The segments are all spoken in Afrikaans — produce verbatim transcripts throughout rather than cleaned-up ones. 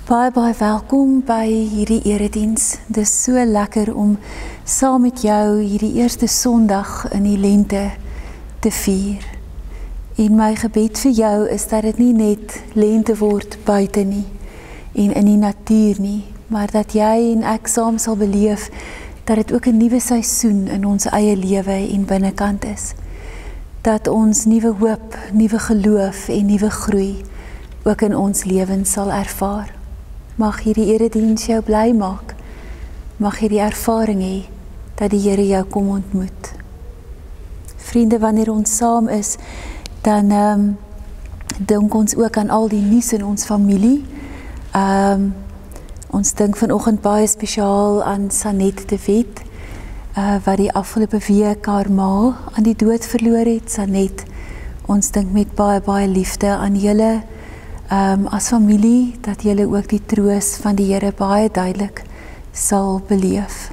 Baie, baie welkom by hierdie erediens. Dit is so lekker om saam met jou hierdie eerste Sondag in die lente te vier. En my gebed vir jou is dat dit nie net lente word buite nie en in die natuur nie, maar dat jy en ek saam sal beleef dat dit ook 'n nuwe seisoen in ons eie lewe en binnekant is. Dat ons nuwe hoop, nuwe geloof en nuwe groei ook in ons lewens sal ervaar. Mag hierdie erediens jou bly maak. Mag jy die ervaring hê dat die Here jou kom ontmoet. Vriende, wanneer ons saam is, dan um, dink ons ook aan al die nuus in ons familie. Um, ons dink vanoggend baie spesiaal aan Sanet de Wet, uh, wat die afgelope week haar ma aan die dood verloor het. Sanet, ons dink met baie, baie liefde aan julle um, as familie, dat julle ook die troos van die Here baie duidelik sal beleef.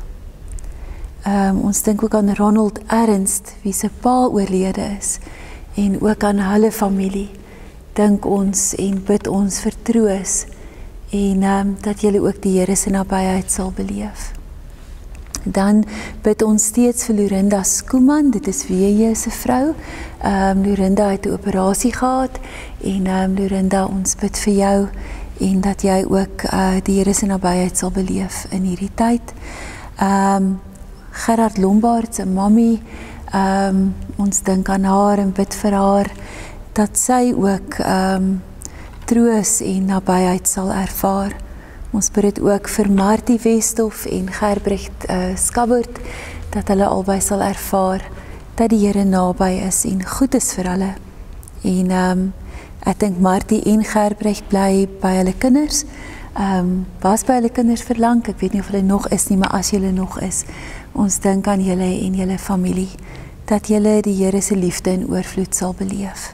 Um, ons dink ook aan Ronald Ernst, wie se pa oorlede is, en ook aan hulle familie. Dink ons en bid ons vir troos, en um, dat julle ook die Here se nabyheid sal beleef. Dan bid ons steeds vir Lorinda Skooman, dit is W J se vrou. Um, Lorinda het 'n operasie gehad, en um, Lorinda, ons bid vir jou, en dat jy ook uh, die Here se nabyheid sal beleef in hierdie tyd. Um, Gerard Lombard se mammie, um, ons dink aan haar en bid vir haar, dat sy ook um, troos en nabyheid sal ervaar. Ons bid dit ook vir Martie Westhoff en Gerbrecht uh, Skabbert, dat hulle albei sal ervaar dat die Here naby is en goed is vir hulle. En um, ek dink Martie en Gerbrecht bly by hulle kinders, um, was by hulle kinders verlang, ek weet nie of hulle nog is nie, maar as julle nog is, ons dink aan julle en julle familie, dat julle die Here se liefde in oorvloed sal beleef.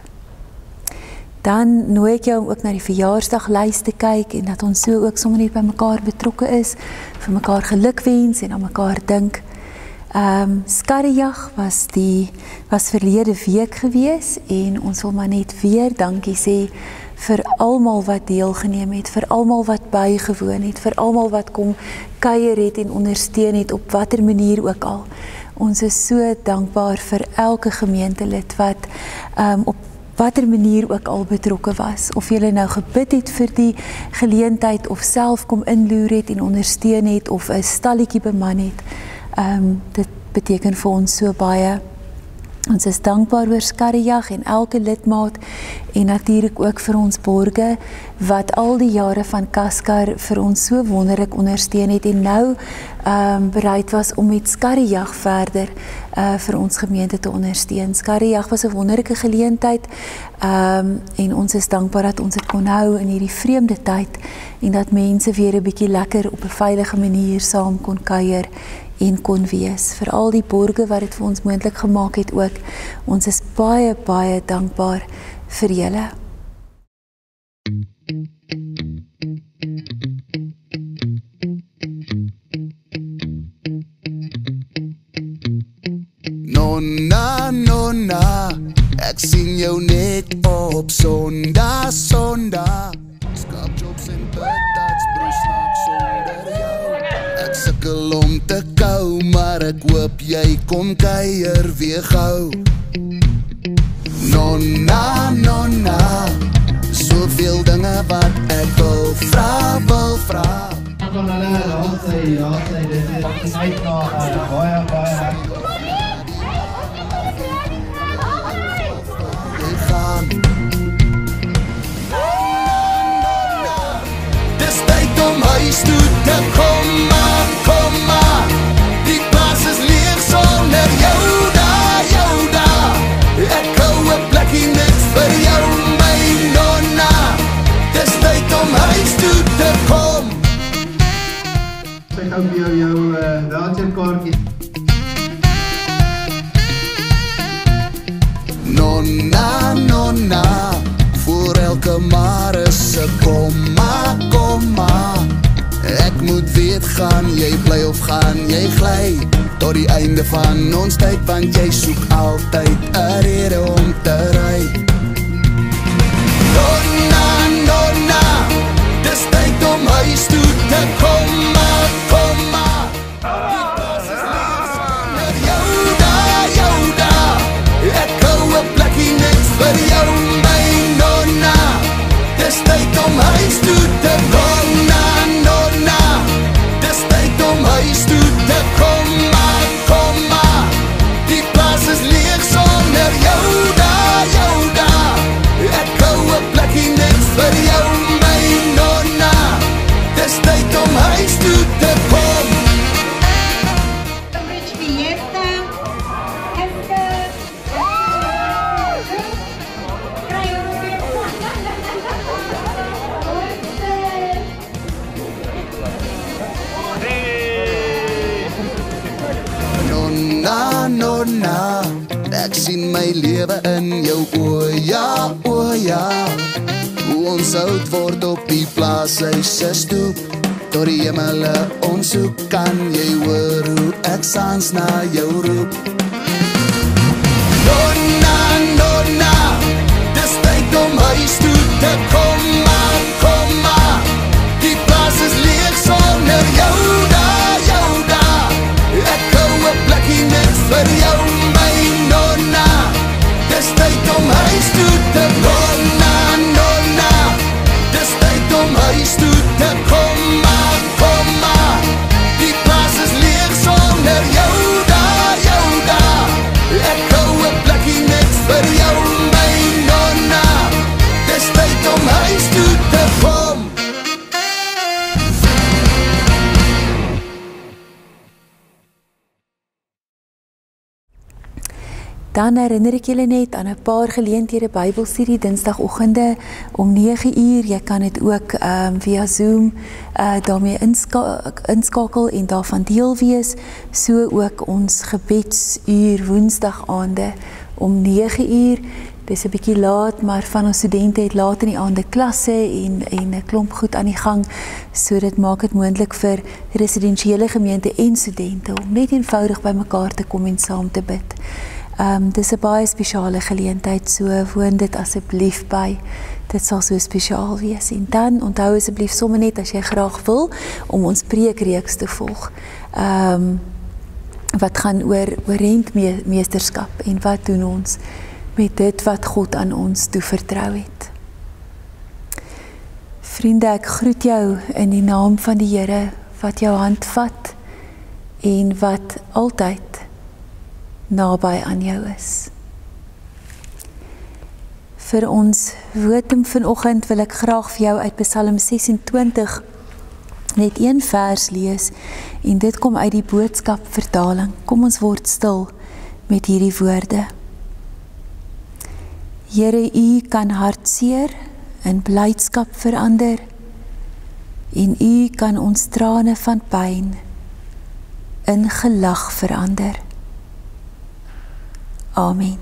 Dan nooi ek jou om ook na die verjaarsdaglys te kyk en dat ons so ook sommer net by mekaar betrokke is, vir mekaar gelukwens en aan mekaar dink. Um, Skarrejag was die was verlede week gewees en ons wil maar net weer dankie sê vir almal wat deelgeneem het, vir almal wat bygewoon het, vir almal wat kom kuier het en ondersteun het op watter manier ook al. Ons is so dankbaar vir elke gemeentelid wat um, op watter manier ook al betrokke was, of jy nou gebid het vir die geleentheid, of self kom inloer het en ondersteun het, of 'n stalletjie beman het. Um, dit beteken vir ons so baie. Ons is dankbaar oor Skarrejag en elke lidmaat, en natuurlik ook vir ons borge, wat al die jare van Kaskar vir ons so wonderlik ondersteun het, en nou um, bereid was om met Skarrejag verder uh, vir ons gemeente te ondersteun. Skarrejag was 'n wonderlike geleentheid, um, en ons is dankbaar dat ons dit kon hou in hierdie vreemde tyd, en dat mense weer 'n bietjie lekker op 'n veilige manier saam kon kuier en kon wees. Vir al die borge wat dit vir ons moontlik gemaak het ook. Ons is baie, baie dankbaar vir julle. Nonna, nonna, ek sien jou net op Sondag, Sondag. Skapjobs en patats, broesnaak sonder jou. Ek sukkel om te kou, maar ek hoop jy kom kuier weer gou. Nonna, nonna, soveel dinge wat ek wil vra, wil vra. Ek kan hulle raad sê, raad sê, dit is uit na uh, baie, baie. Dis tyd om huis toe te kom, maar, kom maar. Die plaas is leeg sonder jou daar, jou daar. Ek hou 'n plekkie net vir jou, my nonna. Dis tyd om huis toe te kom. Ek hou vir jou jou uh, raadselkaartjie. Nonna, nonna, voor elke maar is 'n komma, komma. Ek moet weet, gaan jy bly of gaan jy gly tot die einde van ons tyd, want jy soek altyd 'n rede om te ry. Nonna, nonna, dis tyd om om huis toe te kom, na, nonna. Dis tyd om huis toe te kom, maar, kom maar. Die plaas is leeg sonder jou daar, jou daar. Ek hou 'n plekkie net vir jou, my nonna. Dis tyd om huis toe te kom. Nonna, nonna, ek sien my lewe in jou oë, ja, o ja. Hoe ons oud word op die plaashuis se stoep, tot die hemel ons soek, kan jy hoor hoe ek saans na jou roep. Nonna, nonna, dis tyd om huis toe te kom, maar, kom maar. Die plaas is leeg sonder jou daar, jou daar. Ek hou 'n plekkie net vir jou, my nonna. Dis tyd om huis toe te kom, na, nonna. Dis tyd om huis toe te kom, maar, kom maar. Die plaas is leeg sonder jou daar, jou daar. Ek hou 'n plekkie net vir jou, my nonna. Dis tyd om huis toe te kom. Dan herinner ek julle net aan 'n paar geleenthede Bybelstudie Dinsdagoggende om nege uur. Jy kan dit ook um, via Zoom uh, daarmee inska inskakel en daarvan deel wees. So ook ons gebedsuur Woensdagaande om nege uur. Dis 'n bietjie laat, maar van ons studente het laat in die aande klasse en en 'n klomp goed aan die gang. So dit maak dit moontlik vir residensiële gemeente en studente om net eenvoudig by mekaar te kom en saam te bid. Um, dis 'n baie spesiale geleentheid, so woon dit asseblief by. Dit sal so spesiaal wees. En dan onthou asseblief sommer net as jy graag wil om ons preekreeks te volg. Um, wat gaan oor oor rentmeesterskap en wat doen ons met dit wat God aan ons toevertrou het. Vriende, ek groet jou in die naam van die Here wat jou hand vat en wat altyd naby aan jou is. Vir ons wotum vanoggend wil ek graag vir jou uit Psalm ses en twintig net een vers lees en dit kom uit die Boodskap vertaling. Kom ons word stil met hierdie woorde. Here, U kan hartseer in blydskap verander en U kan ons trane van pyn in gelag verander. Amen.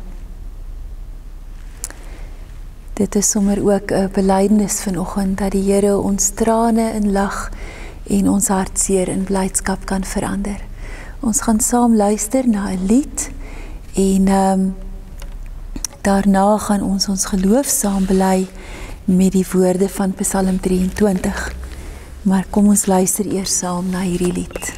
Dit is sommer ook 'n belydenis vanoggend dat die Here ons trane in lag en ons hartseer in blydskap kan verander. Ons gaan saam luister na 'n lied en um, daarna gaan ons ons geloof saam bely met die woorde van Psalm drie en twintig. Maar kom ons luister eers saam na hierdie lied.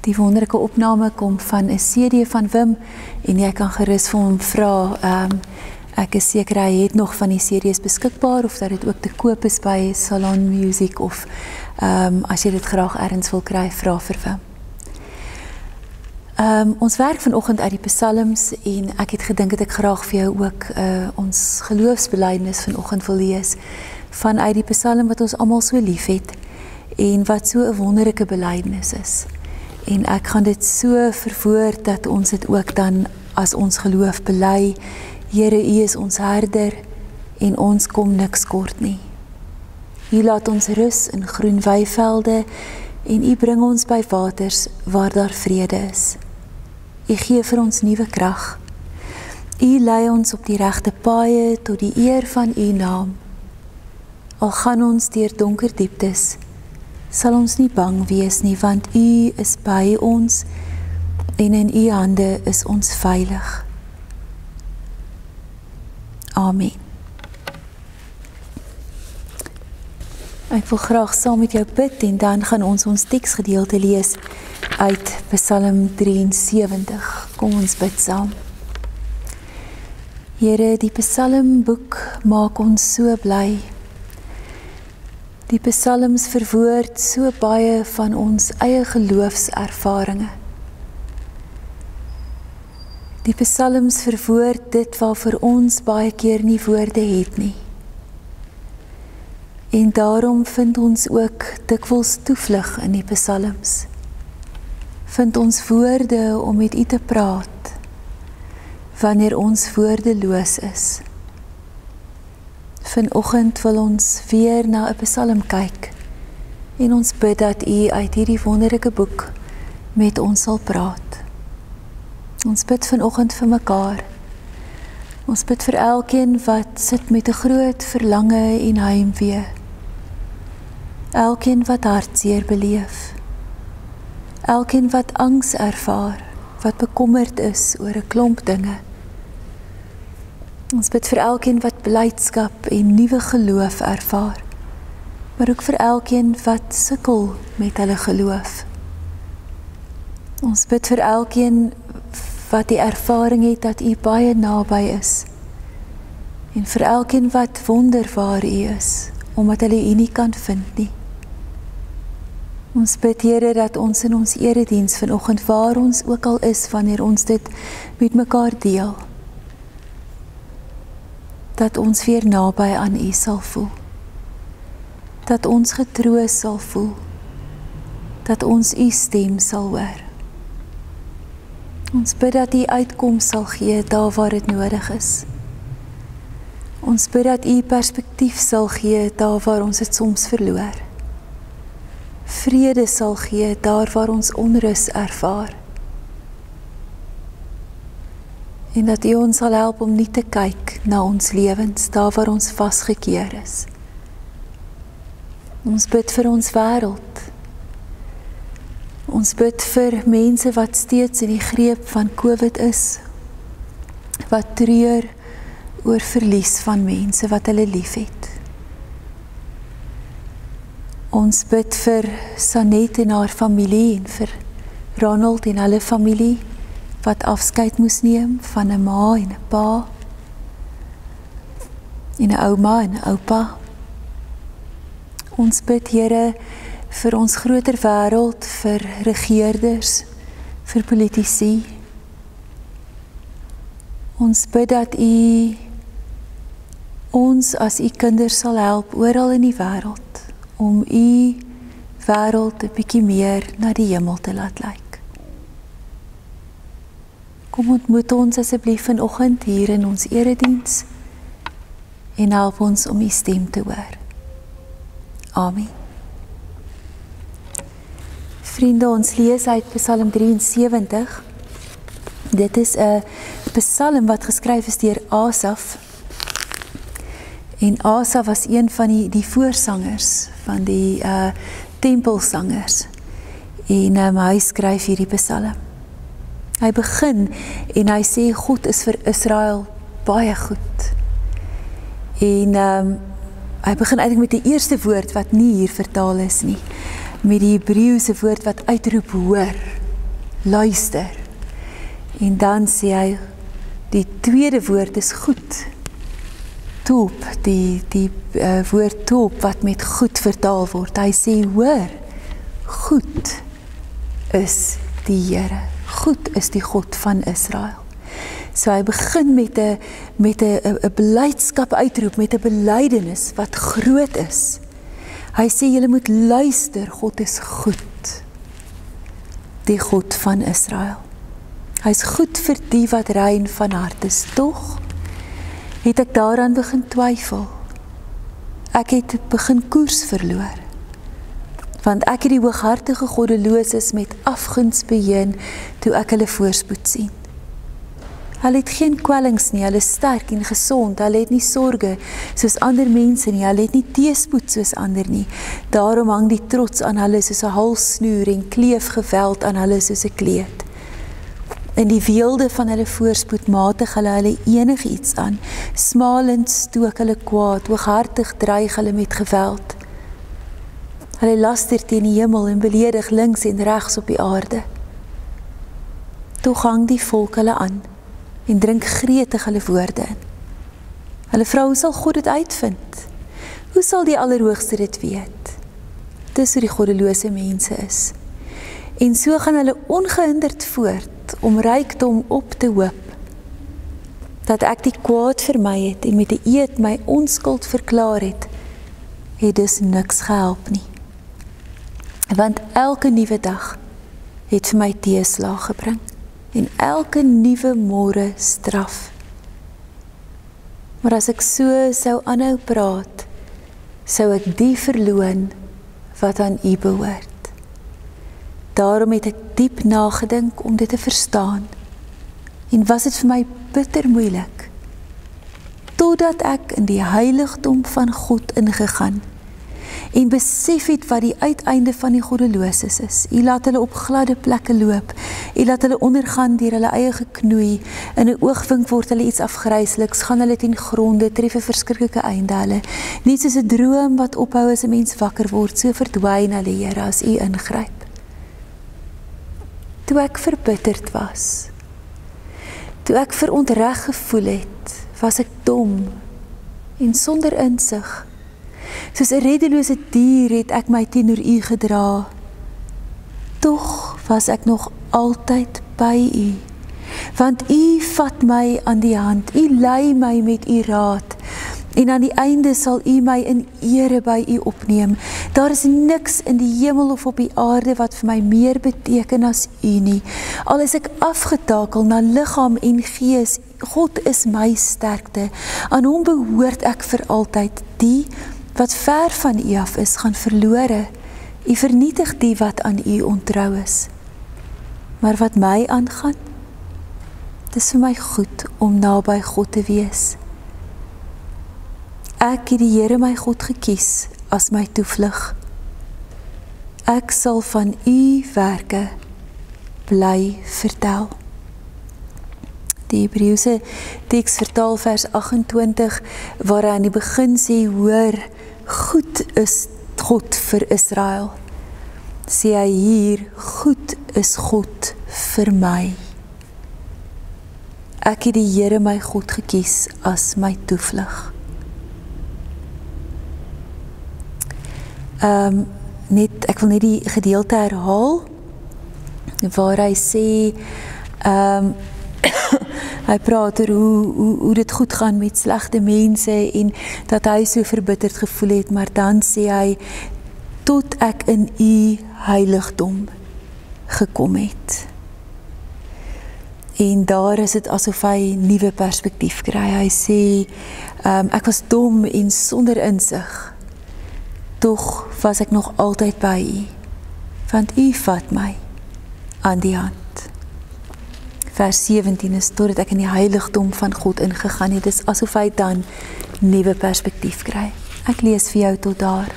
Die wonderlike opname kom van 'n C D van Wim en jy kan gerus vir hom vra. Um, ek is seker hy het nog van die C D's beskikbaar of dat dit ook te koop is by Salon Music of um, as jy dit graag ergens wil kry, vra vir Wim. Um, ons werk vanoggend uit die psalms en ek het gedink dat ek graag vir jou ook uh, ons geloofsbelijdenis vanoggend wil lees vanuit die psalm wat ons almal so lief het en wat so 'n wonderlike belijdenis is. En ek gaan dit so verwoord dat ons dit ook dan as ons geloof bely. Here, U is ons herder en ons kom niks kort nie. U laat ons rus in groen weivelde en U bring ons by waters waar daar vrede is. U gee vir ons nuwe krag. U lei ons op die regte paaie tot die eer van U naam. Al gaan ons deur donker dieptes, sal ons nie bang wees nie, want U is by ons en in U hande is ons veilig. Amen. Ek wil graag saam met jou bid en dan gaan ons ons teksgedeelte lees uit Psalm drieënsewentig. Kom ons bid saam. Here, die psalmboek maak ons so bly. Die psalms verwoord so baie van ons eie geloofservarings. Die psalms verwoord dit waarvoor ons baie keer nie woorde het nie. En daarom vind ons ook dikwels toevlug in die psalms. Vind ons woorde om met U te praat, wanneer ons woordeloos is. Vanoggend wil ons weer na 'n psalm kyk en ons bid dat U uit hierdie wonderlike boek met ons sal praat. Ons bid vanoggend vir mekaar. Ons bid vir elkeen wat sit met 'n groot verlange en heimwee. Elkeen wat hartseer beleef. Elkeen wat angs ervaar, wat bekommerd is oor 'n klomp dinge. Ons bid vir elkeen wat blydskap en nuwe geloof ervaar, maar ook vir elkeen wat sukkel met hulle geloof. Ons bid vir elkeen wat die ervaring het dat U baie naby is, en vir elkeen wat wonder waar U is, omdat hulle U nie kan vind nie. Ons bid, Here, dat ons in ons erediens vanoggend, waar ons ook al is, wanneer ons dit met mekaar deel, dat ons weer naby aan U sal voel. Dat ons getroos sal voel. Dat ons U stem sal hoor. Ons bid dat U uitkoms sal gee daar waar dit nodig is. Ons bid dat U perspektief sal gee daar waar ons dit soms verloor. Vrede sal gee daar waar ons onrus ervaar. En dat U ons sal help om nie te kyk na ons lewens, daar waar ons vasgekeer is. Ons bid vir ons wêreld. Ons bid vir mense wat steeds in die greep van COVID is, wat treur oor verlies van mense wat hulle liefhet. Ons bid vir Sanet en haar familie en vir Ronald en hulle familie, wat afskeid moes neem van 'n ma en 'n pa, en 'n ouma en 'n oupa. Ons bid, Here, vir ons groter wêreld, vir regeerders, vir politici. Ons bid dat U ons as U kinders sal help oral in die wêreld, om U wêreld 'n bietjie meer na die hemel te laat lyk. Kom ontmoet ons asseblief vanoggend hier in ons erediens en help ons om U stem te hoor. Amen. Vriende, ons lees uit Psalm drieënsewentig. Dit is 'n psalm wat geskryf is deur Asaf. En Asaf was een van die, die voorsangers van die uh, tempelsangers. En um, hy skryf hierdie psalm. Hy begin en hy sê God is vir Israel baie goed. En um, hy begin eintlik met die eerste woord wat nie hier vertaal is nie. Met die Hebreëse woord wat uitroep hoor. luister. En dan sê hy, die tweede woord is goed. Top, die, die uh, woord top wat met goed vertaal word. Hy sê, hoor, goed is die Here. Goed is die God van Israel. So hy begin met 'n met 'n 'n blydskap uitroep, met 'n belydenis wat groot is. Hy sê julle moet luister, God is goed. Die God van Israel. Hy is goed vir die wat rein van hart is. Tog het ek daaraan begin twyfel. Ek het begin koers verloor. Want ek het die hooghartige goddeloses met afguns beheen toe ek hulle voorspoed sien. Hulle het geen kwellings nie, hulle is sterk en gesond, hulle het nie sorge soos ander mense nie, hulle het nie teespoed soos ander nie. Daarom hang die trots aan hulle soos 'n halssnoer en kleefgeweld aan hulle soos 'n kleed. In die weelde van hulle voorspoed matig hulle hulle enigiets aan, smalend stook hulle kwaad, hooghartig dreig hulle met geweld. Hulle laster teen die hemel en beledig links en regs op die aarde. Tog hang die volk hulle aan en drink gretig hulle woorde in. Hulle vra, hoe sal God dit uitvind? Hoe sal die Allerhoogste dit weet? Dis hoe die goddelose mense is. En so gaan hulle ongehinderd voort om rykdom op te hoop, dat ek die kwaad vermy het en met 'n eed my onskuld verklaar het, het dus niks gehelp nie. Want elke nuwe dag het vir my teeslag gebring en elke nuwe môre straf. Maar as ek so sou aanhou praat, sou ek die verloon wat aan U behoort. Daarom het ek diep nagedink om dit te verstaan en was dit vir my bitter moeilik, totdat ek in die heiligdom van God ingegaan en besef het wat die uiteinde van die goddeloses is. U laat hulle op gladde plekke loop, U laat hulle ondergaan deur hulle eie geknoei, in 'n oogwink word hulle iets afgryseliks, gaan hulle ten gronde, tref 'n verskriklike einde hulle, net soos 'n droom wat ophou as 'n mens wakker word, so verdwyn hulle, Here, as U ingryp. Toe ek verbitterd was, toe ek verontreg gevoel het, was ek dom en sonder insig. Soos 'n reddelose dier het ek my teenoor U gedra. Tog was ek nog altyd by U, want U vat my aan die hand, U lei my met U raad, en aan die einde sal U my in ere by U opneem. Daar is niks in die hemel of op die aarde wat vir my meer beteken as U nie. Al is ek afgetakel na liggaam en gees, God is my sterkte. Aan Hom behoort ek vir altyd. Die wat ver van U af is, gaan verlore. U vernietig die wat aan U ontrou is. Maar wat my aangaan, dis vir my goed om naby God te wees. Ek het die Here my God gekies as my toevlug. Ek sal van U werke bly vertel. Die Hebreëse teks vertaal vers agt-en-twintig, waar hy aan die begin sê, hoor, goed is God vir Israel. Sê hy hier, goed is God vir my. Ek het die Here my God gekies as my toevlug. Um, net, ek wil net die gedeelte herhaal, waar hy sê, um, hy praat oor hoe, hoe, hoe dit goed gaan met slegte mense en dat hy so verbitterd gevoel het, maar dan sê hy, tot ek in U heiligdom gekom het. En daar is dit asof hy nuwe perspektief kry. Hy sê, um, ek was dom en sonder insig, tog was ek nog altyd by U, want U vat my aan die hand. Vers sewentien is, totdat ek in die heiligdom van God ingegaan het, is asof hy dan nuwe perspektief kry. Ek lees vir jou tot daar.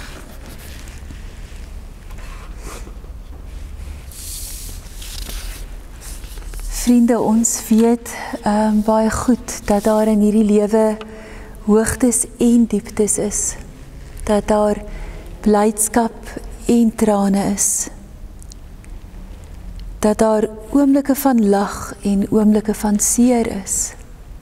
Vriende, ons weet um, baie goed dat daar in hierdie lewe hoogtes en dieptes is, dat daar blydskap en trane is. dat daar oomblikke van lag en oomblikke van seer is.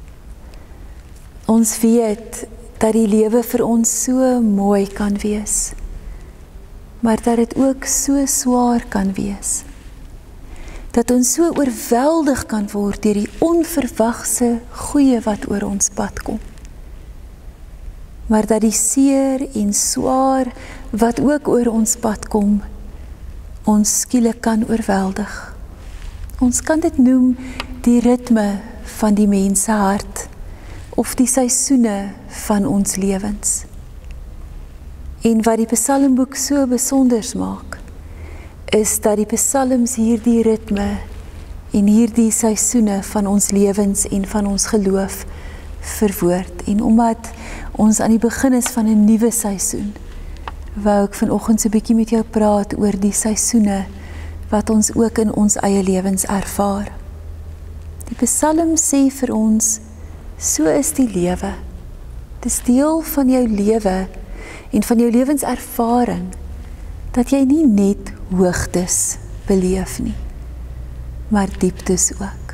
Ons weet dat die lewe vir ons so mooi kan wees, maar dat dit ook so swaar kan wees. Dat ons so oorweldig kan word deur die onverwagse goeie wat oor ons pad kom. Maar dat die seer en swaar wat ook oor ons pad kom, ons skielik kan oorweldig. Ons kan dit noem die ritme van die mense hart, of die seisoene van ons lewens. En wat die psalmboek so besonders maak, is dat die psalms hierdie ritme en hierdie seisoene van ons lewens en van ons geloof verwoord. En omdat ons aan die begin is van 'n nuwe seisoen, wou ek vanoggend so 'n bietjie met jou praat oor die seisoene wat ons ook in ons eie lewens ervaar. Die Psalm sê vir ons, so is die lewe. Dis deel van jou lewe en van jou lewenservaring dat jy nie net hoogtes beleef nie, maar dieptes ook.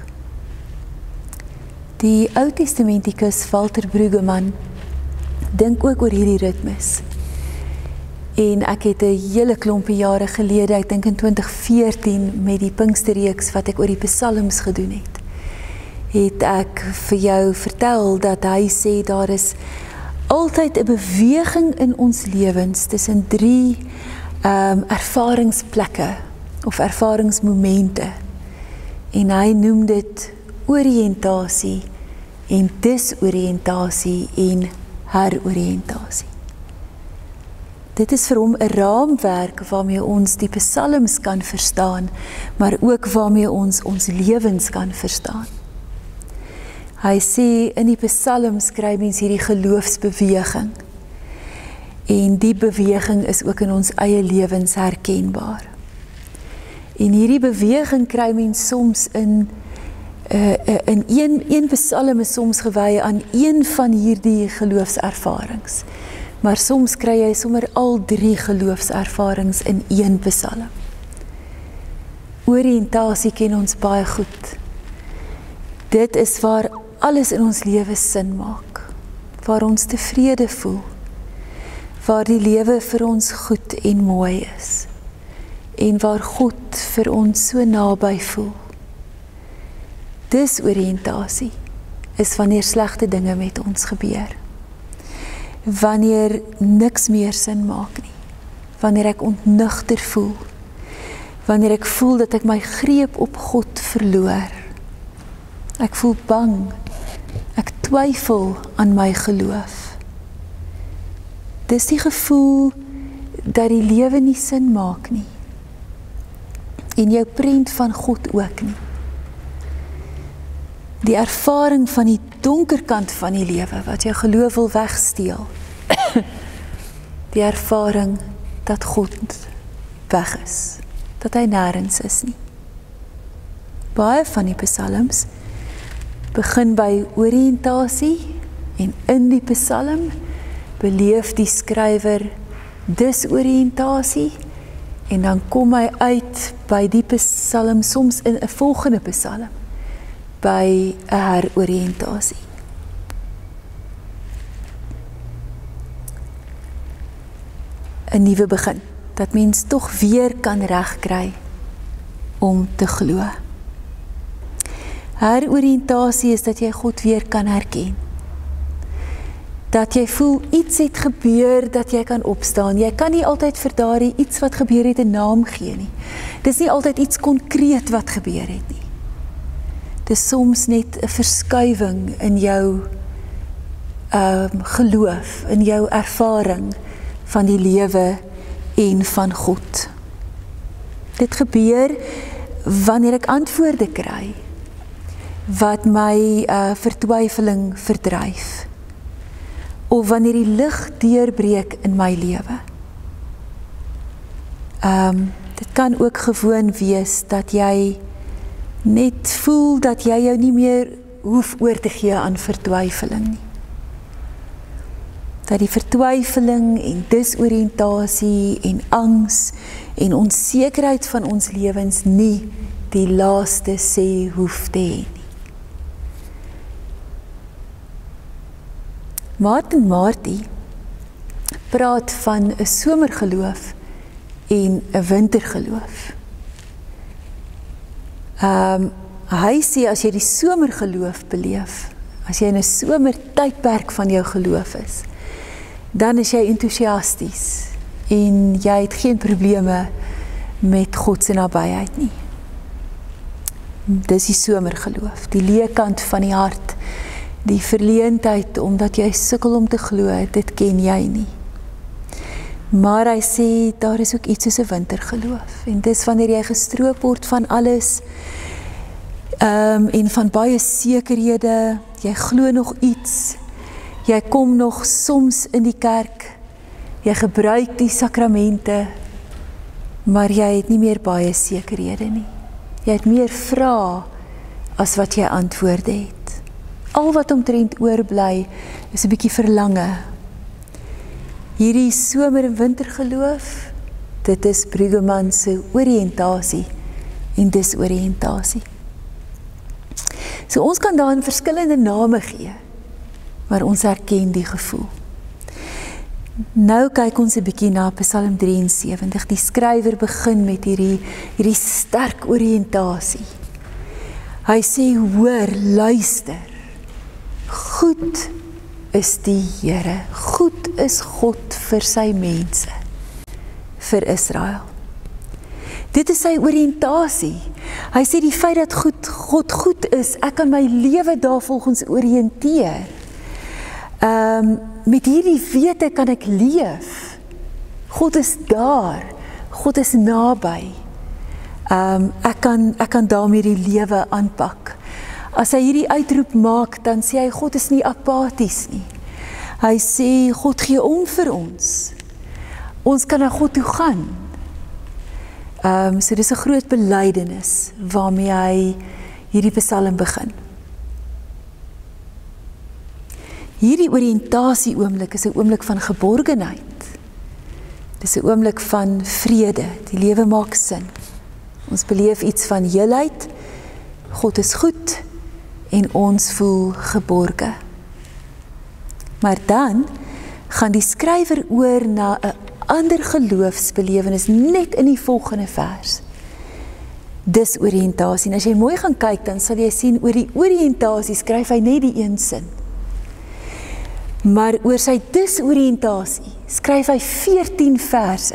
Die Ou Testamentikus Walter Brueggemann dink ook oor hierdie ritmes. En ek het 'n hele klompie jare gelede, ek dink in twintig veertien, met die Pinksterreeks wat ek oor die Psalms gedoen het, het ek vir jou vertel dat hy sê daar is altyd 'n beweging in ons lewens tussen drie um, ervaringsplekke of ervaringsmomente. En hy noem dit oriëntasie en disoriëntasie en heroriëntasie. Dit is vir hom 'n raamwerk waarmee ons die Psalms kan verstaan, maar ook waarmee ons ons lewens kan verstaan. Hy sê in die Psalms kry mens hierdie geloofsbeweging. En die beweging is ook in ons eie lewens herkenbaar. En hierdie beweging kry mens soms in uh, in een een Psalm is soms gewy aan een van hierdie geloofservarings. Maar soms kry jy sommer al drie geloofservarings in een Psalm. Oriëntasie ken ons baie goed. Dit is waar alles in ons lewe sin maak, waar ons tevrede voel, waar die lewe vir ons goed en mooi is, en waar God vir ons so naby voel. Disoriëntasie is wanneer slegte dinge met ons gebeur, wanneer niks meer sin maak nie, wanneer ek ontnugter voel, wanneer ek voel dat ek my greep op God verloor, ek voel bang, ek twyfel aan my geloof. Dis die gevoel dat die lewe nie sin maak nie, en jou prent van God ook nie. Die ervaring van die donker kant van die lewe, wat jou geloof wil wegsteel. Die ervaring dat God weg is, dat hy nêrens is nie. Baie van die Psalms begin by oriëntasie en in die Psalm beleef die skrywer disoriëntasie en dan kom hy uit by die Psalm, soms in 'n volgende Psalm, by 'n heroriëntasie. Een nuwe begin, dat mens tog weer kan regkry om te glo. Heroriëntasie is dat jy God weer kan herken. Dat jy voel iets het gebeur dat jy kan opstaan. Jy kan nie altyd vir daardie iets wat gebeur het 'n naam gee nie. Dis nie altyd iets konkreet wat gebeur het nie. Dis soms net 'n verskuiwing in jou um, geloof, in jou ervaring van die lewe en van God. Dit gebeur wanneer ek antwoorde kry wat my uh, vertwyfeling verdryf, of wanneer die lig deurbreek in my lewe. Um, dit kan ook gewoon wees dat jy net voel dat jy jou nie meer hoef oor te gee aan vertwyfeling nie. Dat die vertwyfeling en disoriëntasie en angs en onsekerheid van ons lewens nie die laaste sê hoef te hê nie. Martin Marty praat van 'n somergeloof en 'n wintergeloof. Um, hy sê as jy die somergeloof beleef, as jy in 'n somertydperk van jou geloof is, dan is jy entoesiasties en jy het geen probleme met God se nabyheid nie. Dis die somergeloof, die leë kant van die hart, die verleentheid omdat jy sukkel om te glo, dit ken jy nie. Maar hy sê, daar is ook iets soos 'n wintergeloof, en dis wanneer jy gestroop word van alles, um, en van baie sekerhede, jy glo nog iets, jy kom nog soms in die kerk, jy gebruik die sakramente, maar jy het nie meer baie sekerhede nie. Jy het meer vrae as wat jy antwoorde het. Al wat omtrent oorbly is 'n bietjie verlange. Hierdie somer- en wintergeloof, dit is Brueggemann se oriëntasie en disoriëntasie. So ons kan daar verskillende name gee, maar ons herken die gevoel. Nou kyk ons 'n bietjie na Psalm drie en sewentig. Die skrywer begin met hierdie, hierdie sterk oriëntasie. Hy sê, hoor, luister, goed is die Here, goed is God vir sy mense, vir Israel. Dit is sy oriëntasie. Hy sê die feit dat goed, God goed is, ek kan my lewe daarvolgens oriënteer. Um, met hierdie wete kan ek leef. God is daar, God is naby. Um, ek kan, ek kan daarmee die lewe aanpak. As hy hierdie uitroep maak, dan sê hy, God is nie apaties nie. Hy sê, God gee om vir ons. Ons kan na God toe gaan. Um, so dis 'n groot belydenis waarmee hy hierdie psalm begin. Hierdie oriëntasie oomblik is 'n oomblik van geborgenheid. Dis 'n oomblik van vrede. Die lewe maak sin. Ons beleef iets van heelheid. God is goed en ons voel geborge. Maar dan gaan die skrywer oor na 'n ander geloofsbelewenis net in die volgende vers. Dis oriëntasie. En as jy mooi gaan kyk, dan sal jy sien oor die oriëntasie skryf hy net die een sin. Maar oor sy disoriëntasie skryf hy veertien verse.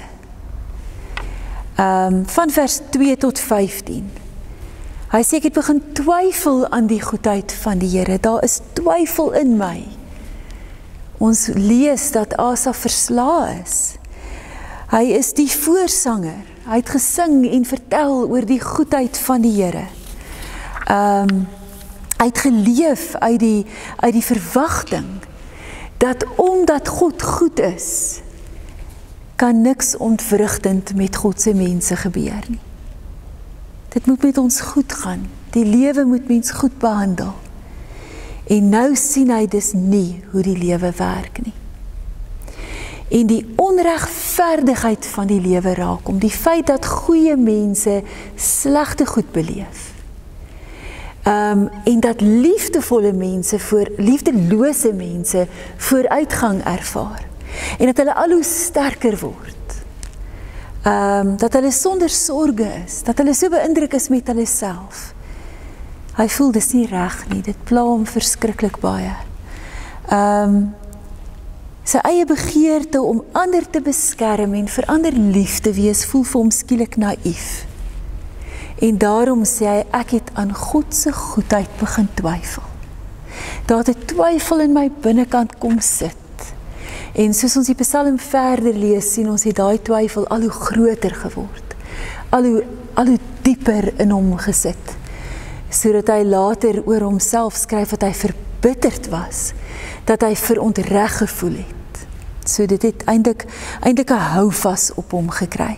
Um, van vers twee tot vyftien. Hy sê ek het begin twyfel aan die goedheid van die Here. Daar is twyfel in my. Ons lees dat Asaf verslae is. Hy is die voorsanger. Hy het gesing en vertel oor die goedheid van die Here. Um, hy het geleef uit die, uit die verwagting dat omdat God goed is, kan niks ontwrigtend met God se mense gebeur nie. Dit moet met ons goed gaan. Die lewe moet mens goed behandel. En nou sien hy dis nie hoe die lewe werk nie. En die onregverdigheid van die lewe raak om die feit dat goeie mense slegte goed beleef. Um, en dat liefdevolle mense voor liefdelose mense vooruitgang ervaar. En dat hulle al hoe sterker word. Um, dat hulle sonder sorge is, dat hulle so beïndruk is met hulle self. Hy voel dis nie reg nie, dit pla hom verskriklik baie. Um, sy eie begeerte om ander te beskerm en vir ander lief te wees, voel vir hom skielik naïef. En daarom sê hy, ek het aan God se goedheid begin twyfel. Daar het 'n twyfel in my binnekant kom sit. En soos ons die psalm verder lees, sien ons het daai twyfel al hoe groter geword. Al hoe, al hoe dieper in hom gesit. Sodat hy later oor homself skryf dat hy verbitterd was. Dat hy verontreg gevoel het. So dit het eintlik eintlik 'n houvas op hom gekry.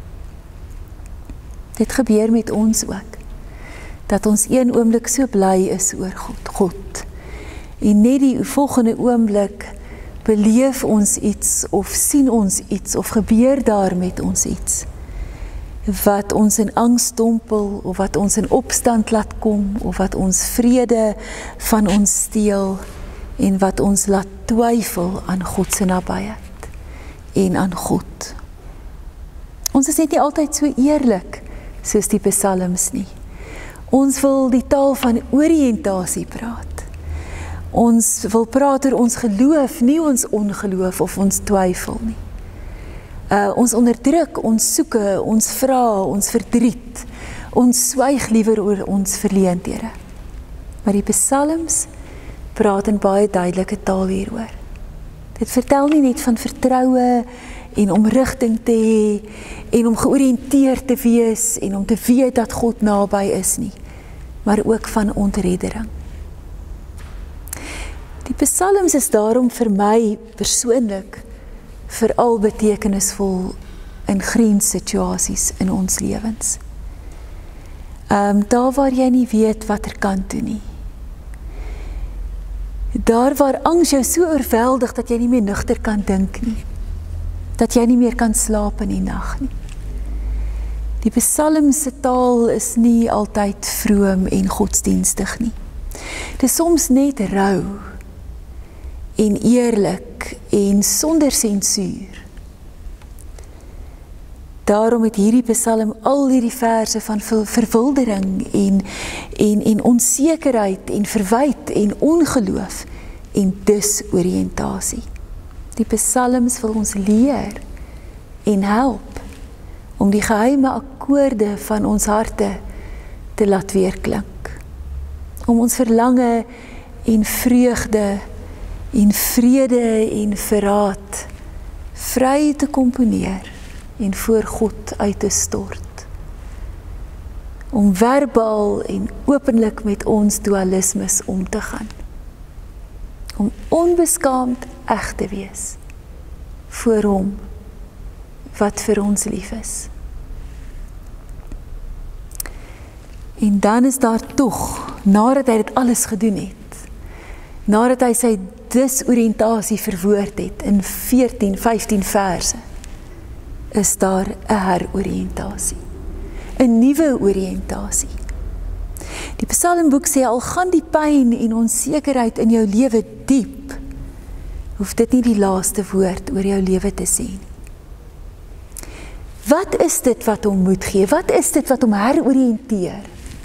Dit gebeur met ons ook. Dat ons een oomblik so bly is oor God. God. En net die volgende oomblik beleef ons iets of sien ons iets of gebeur daar met ons iets wat ons in angs dompel, of wat ons in opstand laat kom, of wat ons vrede van ons steel, en wat ons laat twyfel aan God se nabyheid, en aan God. Ons is net nie altyd so eerlik, soos die psalms nie. Ons wil die taal van oriëntasie praat. Ons wil praat oor ons geloof, nie ons ongeloof of ons twyfel nie. Uh, ons onderdruk, ons soeke, ons vra, ons verdriet, ons swyg liewer oor ons verleenthede. Maar die psalms praat in baie duidelike taal hieroor. Dit vertel nie net van vertroue en om rigting te hê en om georiënteerd te wees en om te weet dat God naby is nie, maar ook van ontreddering. Die psalms is daarom vir my persoonlik veral betekenisvol in grenssituasies in ons lewens. Um, daar waar jy nie weet wat er kan toe nie. Daar waar angs jou so oorweldig dat jy nie meer nugter kan dink nie. Dat jy nie meer kan slaap in die nag nie. Die psalms se taal is nie altyd vroom en godsdienstig nie. Dit is soms net rou en eerlik en sonder sensuur. Daarom het hierdie psalm al hierdie verse van verwildering en, en, en onsekerheid en verwyt en ongeloof en disoriëntasie. Die psalms wil ons leer en help om die geheime akkoorde van ons harte te laat weerklink. Om ons verlange en vreugde en vrede en verraad vry te komponeer en voor God uit te stort. Om verbaal en openlik met ons dualismes om te gaan. Om onbeskaamd eg te wees voor hom wat vir ons lief is. En dan is daar tog, nadat hy dit alles gedoen het, nadat hy sy disoriëntasie verwoord het in veertien, vyftien verse, is daar 'n heroriëntasie, 'n nuwe oriëntasie. Die Psalmboek sê al gaan die pyn en onsekerheid in jou lewe diep, hoef dit nie die laaste woord oor jou lewe te sê nie. Wat is dit wat hom moed gee? Wat is dit wat hom heroriënteer?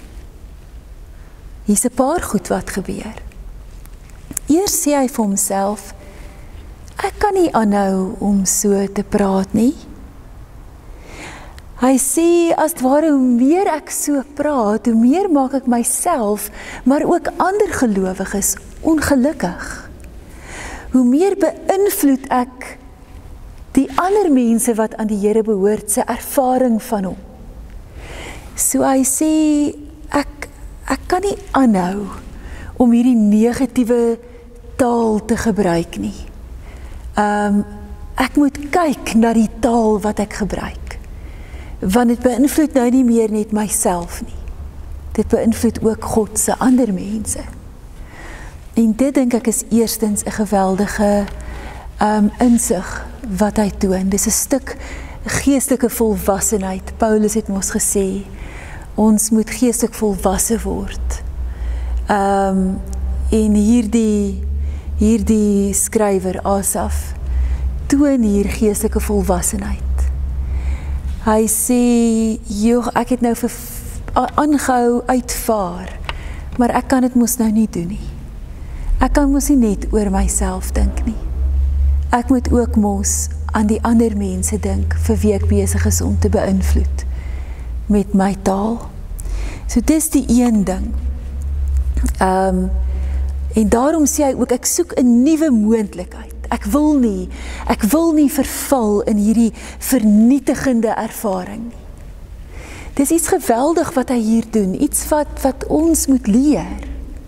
Hier's 'n paar goed wat gebeur. Eers sê hy vir homself, ek kan nie aanhou om so te praat nie. Hy sê, as het ware, hoe meer ek so praat, hoe meer maak ek myself, maar ook ander gelowiges ongelukkig. Hoe meer beïnvloed ek die ander mense wat aan die Here behoort, se ervaring van hom. So hy sê, ek, ek kan nie aanhou om hierdie negatiewe taal te gebruik nie. Um, ek moet kyk na die taal wat ek gebruik. Want dit beïnvloed nou nie meer net myself nie. Dit beïnvloed ook God se ander mense. En dit dink ek is eerstens 'n geweldige um, insig wat hy toon. Dis 'n stuk geestelike volwassenheid. Paulus het mos gesê, ons moet geestelik volwasse word. Um, en hierdie, hierdie skrywer, Asaf, toon hier geestelike volwassenheid. Hy sê, joh, ek het nou vir, aangehou uitvaar, maar ek kan dit mos nou nie doen nie. Ek kan mos nie net oor myself dink nie. Ek moet ook mos aan die ander mense dink, vir wie ek besig is om te beïnvloed met my taal. So dis die een ding. Um, en daarom sê hy ook, ek soek 'n nuwe moontlikheid. Ek wil nie, ek wil nie verval in hierdie vernietigende ervaring nie. Dis iets geweldig wat hy hier doen, iets wat, wat ons moet leer.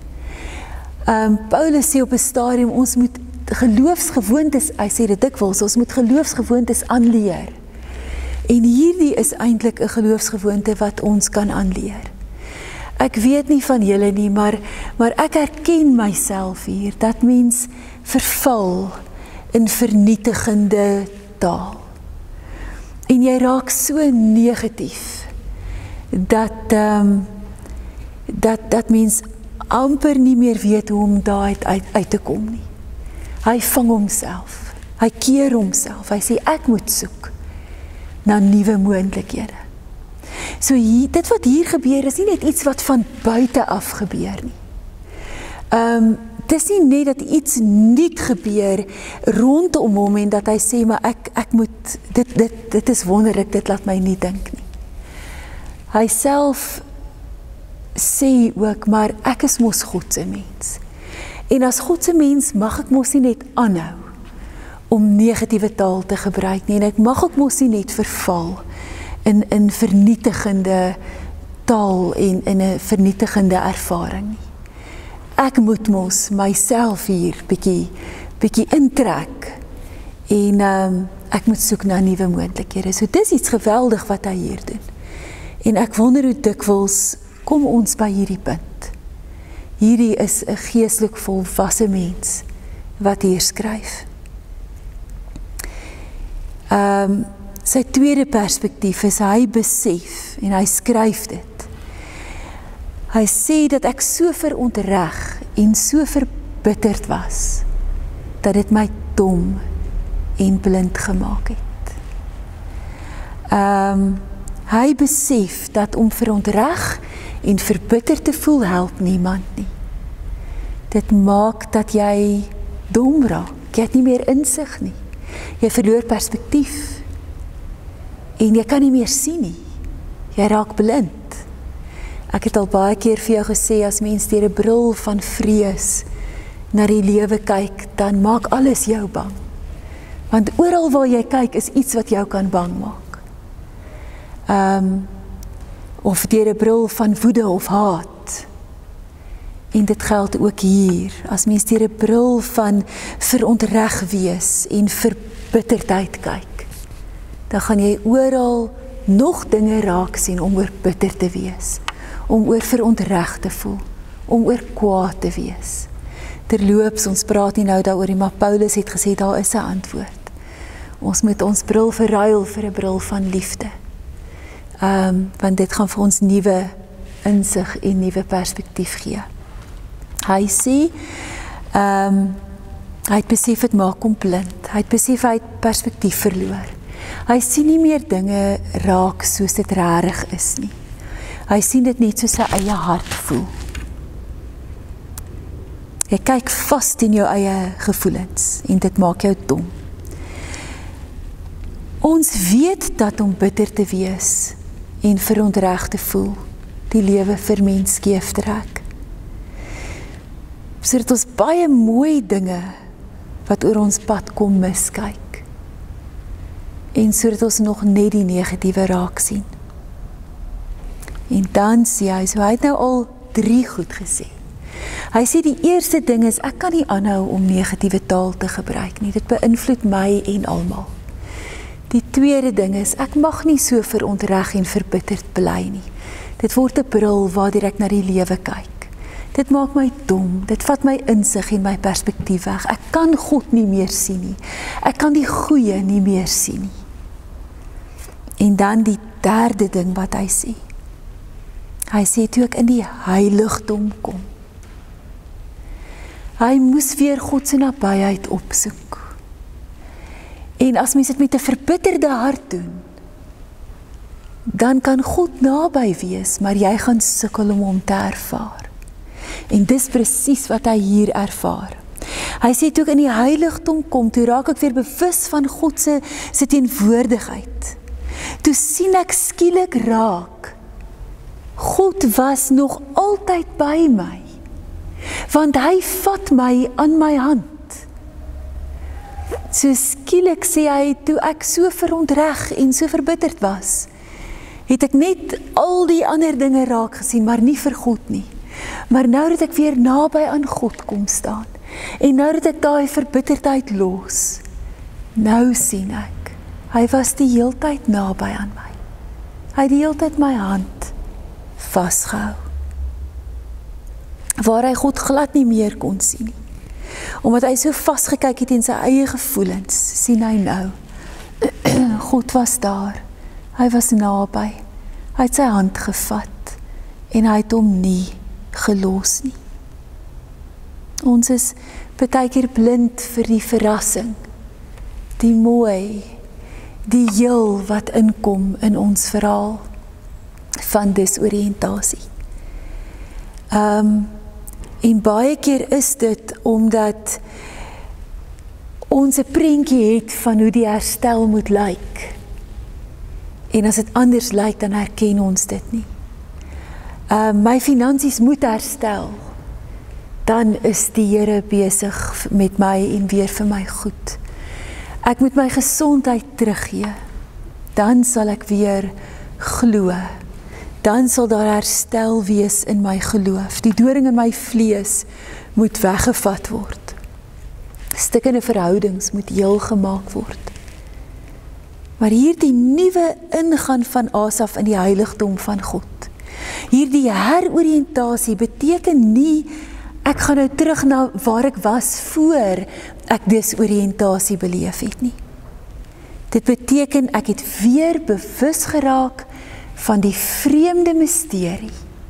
Um, Paulus sê op 'n stadium, ons moet geloofsgewoontes, hy sê dit dikwels, ons moet geloofsgewoontes aanleer. En hierdie is eintlik 'n geloofsgewoonte wat ons kan aanleer. Ek weet nie van julle nie, maar, maar ek herken myself hier, dat mens verval in vernietigende taal. En jy raak so negatief, dat, um, dat, dat mens amper nie meer weet hoe om daar uit, uit te kom nie. Hy vang homself, hy keer homself, hy sê ek moet soek na nuwe moontlikhede. So hier, dit wat hier gebeur is nie net iets wat van buite af gebeur nie. Um, het is nie net dat iets niet gebeur rondom hom en dat hy sê, maar ek, ek moet, dit, dit, dit is wonderlik, dit laat my nie dink nie. Hy self sê ook, maar ek is mos Godse mens. En as Godse mens mag ek mos nie net aanhou om negatiewe taal te gebruik nie, en ek mag ook mos nie net verval in, in vernietigende taal en in 'n vernietigende ervaring nie. Ek moet mos myself hier bietjie, bietjie intrek en um, ek moet soek na nuwe moontlikhede. So dis iets geweldig wat hy hier doen. En ek wonder hoe dikwels kom ons by hierdie punt. Hierdie is 'n geestelik volwasse mens wat hier skryf. Um, sy tweede perspektief is hy besef en hy skryf dit. Hy sê dat ek so verontreg en so verbitterd was, dat dit my dom en blind gemaak het. Um, hy besef dat om verontreg en verbitterd te voel help niemand nie. Dit maak dat jy dom raak, jy het nie meer insig nie. Jy verloor perspektief en jy kan nie meer sien nie. Jy raak blind. Ek het al baie keer vir jou gesê, as mens deur 'n bril van vrees na die lewe kyk, dan maak alles jou bang. Want oral waar jy kyk is iets wat jou kan bang maak. Um, of deur 'n bril van woede of haat. En dit geld ook hier, as mens deur 'n bril van verontreg wees en verbitterdheid kyk, dan gaan jy oral nog dinge raak sien om oor bitter te wees, om oor verontreg te voel, om oor kwaad te wees. Terloops, ons praat nie nou daaroor, maar Paulus het gesê, daar is 'n antwoord. Ons moet ons bril verruil vir 'n bril van liefde. Um, want dit gaan vir ons nuwe insig en nuwe perspektief gee. Hy sê, um, hy het besef het maak hom blind, hy het besef hy het perspektief verloor. Hy sien nie meer dinge raak soos dit rarig is nie. Hy sien dit net soos sy eie hart voel. Jy kyk vast in jou eie gevoelens en dit maak jou dom. Ons weet dat om bitter te wees en verontreg te voel, die lewe vir mens skeef trek. So dat ons baie mooi dinge wat oor ons pad kom miskyk. En so dat ons nog net die negatiewe raak sien. En dan sê hy, so hy het nou al drie goed gesê. Hy sê die eerste ding is, ek kan nie aanhou om negatiewe taal te gebruik nie, dit beïnvloed my en almal. Die tweede ding is, ek mag nie so verontreg en verbitterd bly nie. Dit word 'n bril waardeur ek na die lewe kyk. Dit maak my dom, dit vat my insig en my perspektief weg. Ek kan God nie meer sien nie. Ek kan die goeie nie meer sien nie. En dan die derde ding wat hy sê. Hy sê toe ek in die heiligdom kom. Hy moes weer God se nabyheid opsoek. En as mens dit met 'n verbitterde hart doen, dan kan God naby wees, maar jy gaan sukkel om hom te ervaar. En dis presies wat hy hier ervaar. Hy sê toe ek in die heiligdom kom, toe raak ek weer bewus van God se se teenwoordigheid. Toe sien ek skielik raak, God was nog altyd by my, want hy vat my aan my hand. So skielik sê hy, toe ek so verontreg en so verbitterd was, het ek net al die ander dinge raak gesien, maar nie vir God nie. Maar nou dat ek weer naby aan God kom staan, en nou dat ek daai verbitterdheid los, nou sien ek, hy was die heeltyd naby aan my. Hy het die heeltyd my hand vasgehou. Waar hy God glad nie meer kon sien nie. Omdat hy so vasgekyk het in sy eie gevoelens, sien hy nou, God was daar. Hy was naby. Hy het sy hand gevat en hy het hom nie gelos nie. Ons is baie keer blind vir die verrassing, die mooi, die heel wat inkom in ons verhaal van disoriëntasie. Um, en baie keer is dit omdat ons 'n prentjie het van hoe die herstel moet lyk. En as dit anders lyk, dan herken ons dit nie. Uh, my finansies moet herstel. Dan is die Here besig met my en weer vir my goed. Ek moet my gesondheid teruggee. Dan sal ek weer glo. Dan sal daar herstel wees in my geloof. Die doring in my vlees moet weggevat word. Stikkende verhoudings moet heel gemaak word. Maar hier die nuwe ingaan van Asaf in die heiligdom van God. Hier die heroriëntasie beteken nie, ek gaan nou terug na waar ek was voor ek disoriëntasie beleef het nie. Dit beteken ek het weer bewus geraak van die vreemde misterie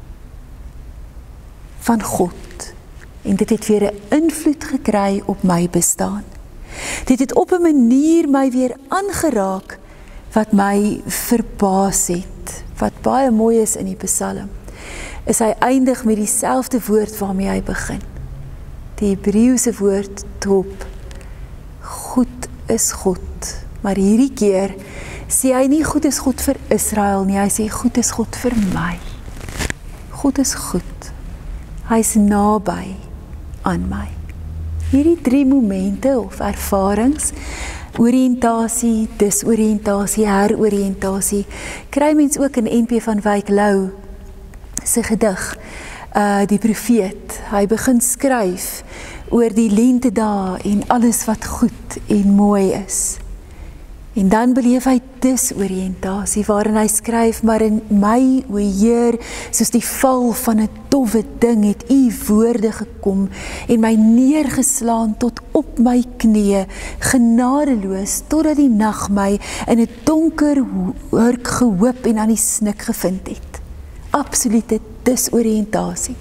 van God. En dit het weer 'n invloed gekry op my bestaan. Dit het op 'n manier my weer aangeraak wat my verbaas het. Wat baie mooi is in die Psalm, is hy eindig met dieselfde woord waarmee hy begin. Die Hebreëse woord top. Goed is God. Maar hierdie keer sê hy nie goed is God vir Israel nie, hy sê goed is God vir my. God is goed. Hy is naby aan my. Hierdie drie momente of ervarings, oriëntasie, disoriëntasie, heroriëntasie, kry mens ook in N P van Wyk Lou se gedig, uh, die profeet. Hy begin skryf oor die lentedae en alles wat goed en mooi is. En dan beleef hy disoriëntasie, waarin hy skryf, maar in my, o Heer, soos die val van 'n dowwe ding, het u woorde gekom, en my neergeslaan tot op my knieë, genadeloos, totdat die nag my in 'n donker hurk gehoop en aan die snik gevind het. Absolute disoriëntasie.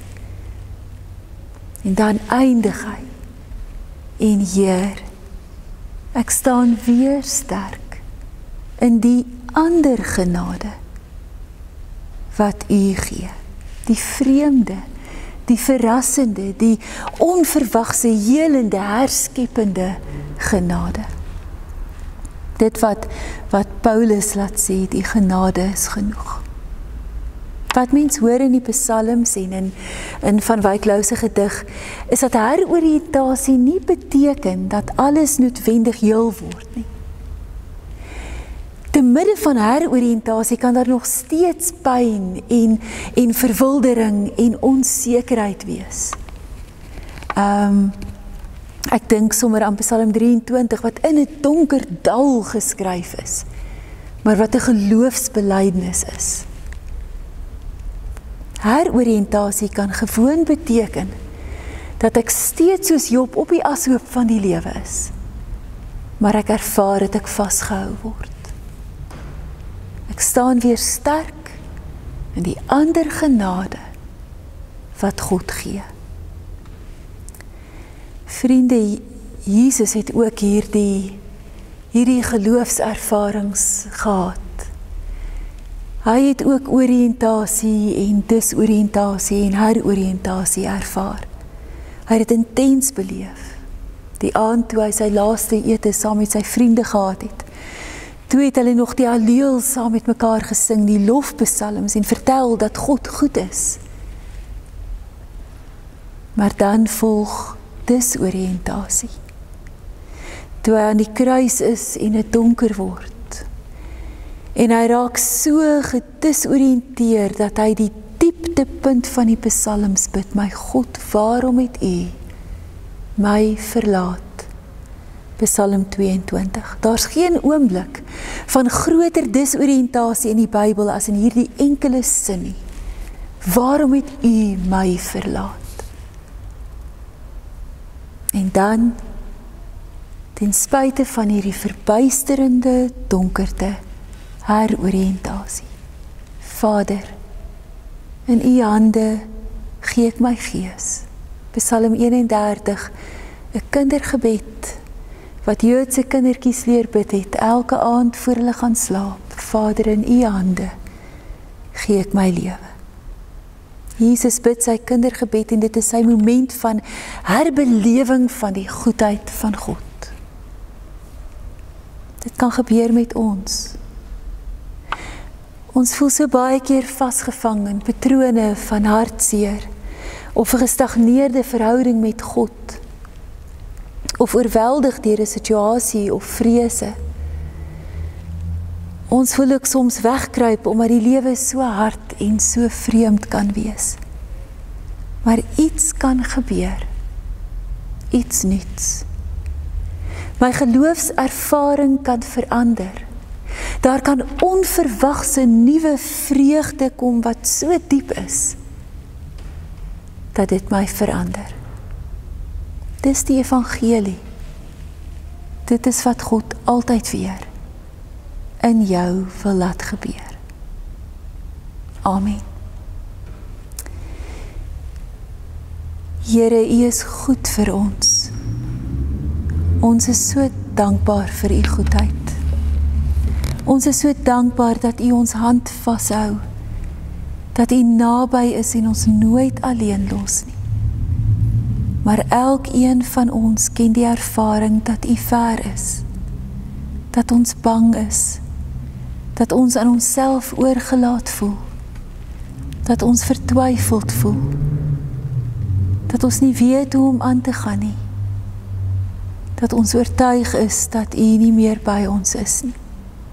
En dan eindig hy, en Heer, ek staan weer sterk in die ander genade wat u gee. Die vreemde, die verrassende, die onverwagse, helende, herskepende genade. Dit wat, wat Paulus laat sê, die genade is genoeg. Wat mens hoor in die psalms en in, in Van Wyk Lou se gedig, is dat heroriëntasie nie beteken dat alles noodwendig heel word nie. Te midde van heroriëntasie kan daar nog steeds pyn en, en verwildering en onsekerheid wees. Um, ek dink sommer aan Psalm drieëntwintig, wat in 'n donker dal geskryf is, maar wat 'n geloofsbelydenis is. Heroriëntasie kan gewoon beteken dat ek steeds soos Job op die ashoop van die lewe is, maar ek ervaar dat ek vasgehou word. Ek staan weer sterk in die ander genade wat God gee. Vriende, Jesus het ook hierdie, hierdie geloofservarings gehad. Hy het ook oriëntasie en disoriëntasie en heroriëntasie ervaar. Hy het dit intens beleef. Die aand toe hy sy laaste ete saam met sy vriende gehad het. Toe het hulle nog die alleel saam met mekaar gesing, die lofpsalms en vertel dat God goed is. Maar dan volg disoriëntasie. Toe hy aan die kruis is en het donker word. En hy raak so gedisoriënteer dat hy die dieptepunt van die psalms bid, my God, waarom het u my verlaat? Psalm tweeëntwintig. Daar's geen oomblik van groter disoriëntasie in die Bybel as in hierdie enkele sin nie. Waarom het u my verlaat? En dan ten spyte van hierdie verbuisterende donkerte, heroriëntasie. Vader, in u hande gee ek my gees. Psalm eenendertig, 'n kindergebed, wat Joodse kindertjies leer bid het, elke aand voor hulle gaan slaap. Vader, in u hande gee ek my lewe. Jesus bid sy kindergebed en dit is sy moment van herbelewing van die goedheid van God. Dit kan gebeur met ons. Ons voel so baie keer vasgevang in patrone van hartseer, of 'n gestagneerde verhouding met God, of oorweldig deur 'n situasie of vrese. Ons voel ook soms wegkruip omdat die lewe so hard en so vreemd kan wees. Maar iets kan gebeur. Iets nuuts. My geloofservaring kan verander. Daar kan onverwagse nuwe vreugde kom wat so diep is, dat dit my verander. Dis die evangelie. Dit is wat God altyd weer in jou wil laat gebeur. Amen. Here, u is goed vir ons. Ons is so dankbaar vir u goedheid. Ons is so dankbaar dat u ons hand vashou, dat u naby is en ons nooit alleen los nie. Maar elkeen van ons ken die ervaring dat u ver is, dat ons bang is, dat ons aan onsself oorgelaat voel, dat ons vertwyfeld voel, dat ons nie weet hoe om aan te gaan nie, dat ons oortuig is dat u nie meer by ons is nie.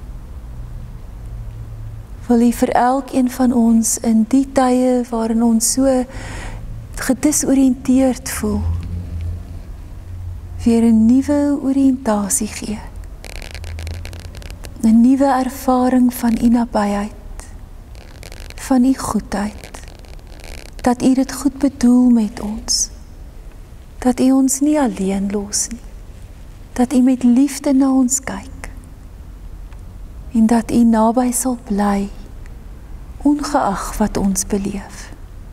Wil u vir elkeen van ons in die tye waarin ons so gedisoriënteerd voel, weer 'n nuwe oriëntasie gee. 'n Nuwe ervaring van u nabyheid, van u goedheid, dat u dit goed bedoel met ons, dat u ons nie alleen los nie, dat u met liefde na ons kyk, en dat u naby sal bly, ongeag wat ons beleef.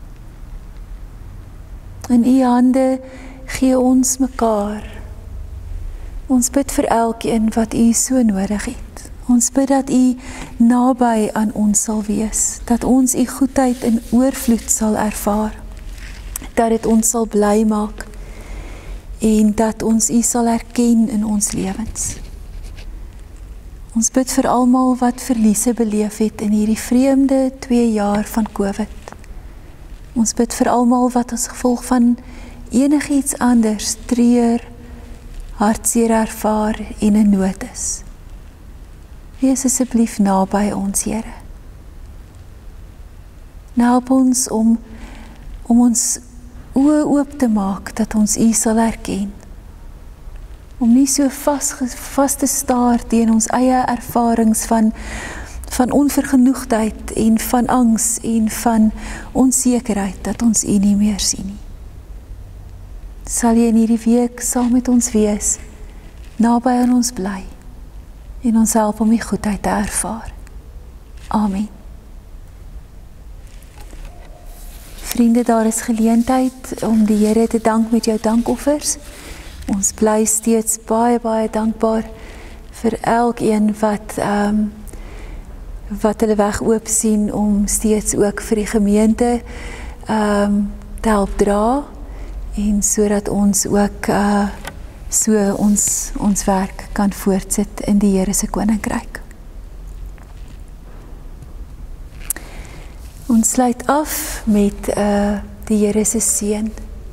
In u hande gee ons mekaar. Ons bid vir elkeen wat u so nodig het. Ons bid dat u naby aan ons sal wees, dat ons u goedheid in oorvloed sal ervaar, dat dit ons sal bly maak, en dat ons u sal erken in ons lewens. Ons bid vir almal wat verliese beleef het in hierdie vreemde twee jaar van COVID. Ons bid vir almal wat as gevolg van enigiets anders treur, hartseer ervaar en in nood is. Wees asseblief naby ons, Here. Help ons om, om ons oë oop te maak, dat ons u sal herken. Om nie so vast, vast te staar teen ons eie ervarings van, van onvergenoegdheid en van angs en van onsekerheid, dat ons u nie meer sien nie. Sal jy in hierdie week saam met ons wees, naby aan ons bly, en ons help om die goedheid te ervaar. Amen. Vriende, daar is geleentheid om die Here te dank met jou dankoffers. Ons bly steeds baie, baie dankbaar vir elkeen wat, um, wat hulle weg oop sien om steeds ook vir die gemeente um, te help dra, en sodat ons ook uh, so ons, ons werk kan voortsit in die Here se koninkryk. Ons sluit af met uh, die Here se seën.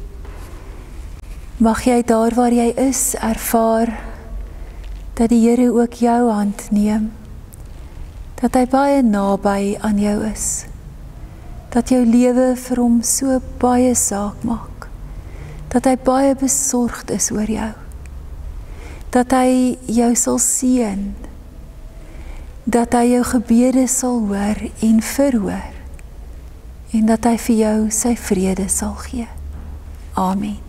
Mag jy daar waar jy is ervaar dat die Here ook jou hand neem, dat hy baie naby aan jou is, dat jou lewe vir hom so baie saak maak, dat hy baie besorgd is oor jou, dat hy jou sal seën, dat hy jou gebede sal hoor en verhoor, en dat hy vir jou sy vrede sal gee. Amen.